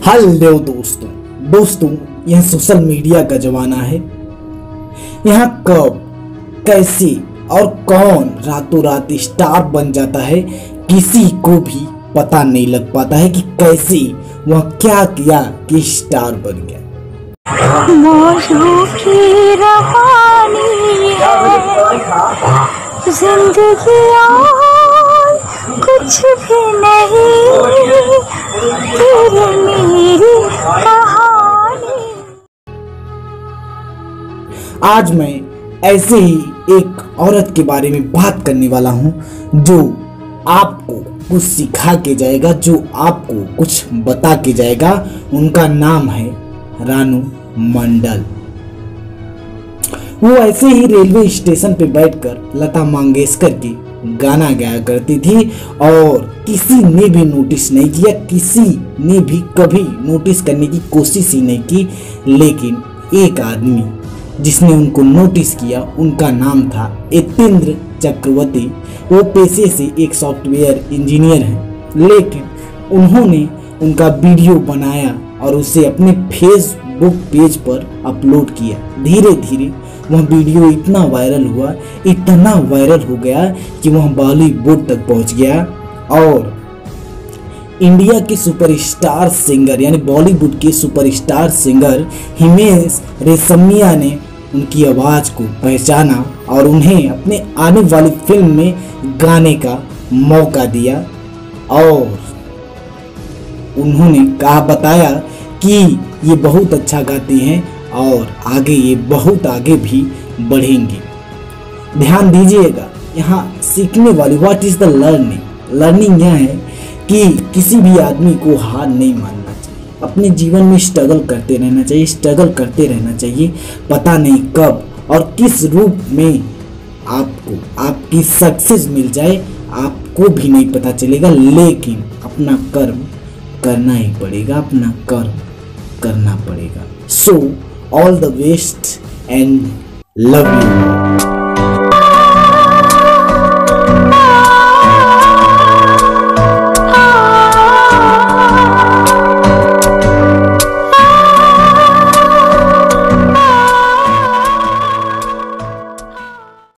Hello दोस्तों यह social media का जमाना है। यहाँ कब कैसे और कौन रातों रात स्टार बन जाता है किसी को भी पता नहीं लग पाता है कि कैसे वह क्या किया कि स्टार बन गया। जिंदगी कुछ भी नहीं तेरी मेरी कहानी। आज मैं ऐसे ही एक औरत के बारे में बात करने वाला हूं जो आपको कुछ सिखा के जाएगा, जो आपको कुछ बता के जाएगा। उनका नाम है रानू मंडल। वो ऐसे ही रेलवे स्टेशन पे बैठकर लता मंगेशकर के गाना गाया करती थी और किसी ने भी नोटिस नहीं किया, किसी ने भी कभी नोटिस करने की कोशिश ही नहीं की। लेकिन एक आदमी जिसने उनको नोटिस किया, उनका नाम था यतेंद्र चक्रवर्ती। वो पेशे से एक सॉफ्टवेयर इंजीनियर हैं, लेकिन उन्होंने उनका वीडियो बनाया और उसे अपने फेसबुक पेज पर अपलोड किया। धीरे धीरे वह वीडियो इतना वायरल हुआ, इतना वायरल हो गया कि वह बॉलीवुड तक पहुंच गया और इंडिया के सुपरस्टार सिंगर यानी बॉलीवुड के सुपरस्टार सिंगर हिमेश रेशमिया ने उनकी आवाज़ को पहचाना और उन्हें अपने आने वाली फिल्म में गाने का मौका दिया। और उन्होंने बताया कि ये बहुत अच्छा गाती हैं और आगे ये बहुत आगे भी बढ़ेंगे। ध्यान दीजिएगा, यहाँ सीखने वाली व्हाट इज़ द लर्निंग यह है कि किसी भी आदमी को हार नहीं मानना चाहिए, अपने जीवन में स्ट्रगल करते रहना चाहिए। पता नहीं कब और किस रूप में आपको आपकी सक्सेस मिल जाए, आपको भी नहीं पता चलेगा। लेकिन अपना कर्म करना ही पड़ेगा, अपना कर्म करना पड़ेगा। So all the best and love you.